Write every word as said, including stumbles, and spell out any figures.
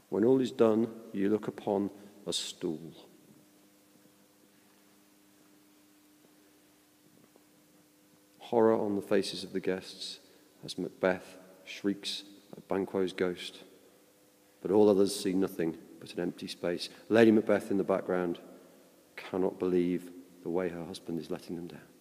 When all is done, you look upon a stool. Horror on the faces of the guests as Macbeth shrieks at Banquo's ghost. But all others see nothing but an empty space. Lady Macbeth in the background cannot believe the way her husband is letting them down.